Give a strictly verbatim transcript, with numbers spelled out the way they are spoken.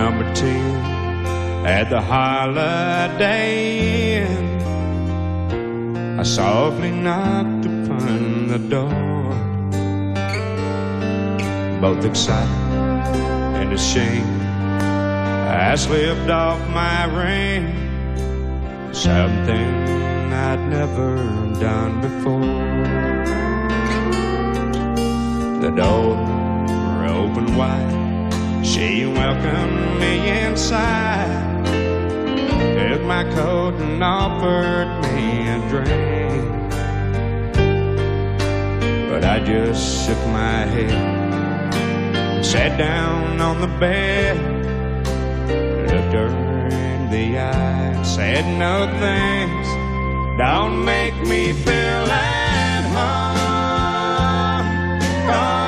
number ten at the Holiday Inn. I softly knocked upon the door, both excited and ashamed. I slipped off my ring, something I'd never done before. The door opened wide, she welcomed me inside, took my coat and offered me a drink. But I just shook my head, sat down on the bed, looked her in the eye and said, no thanks, don't make me feel at home.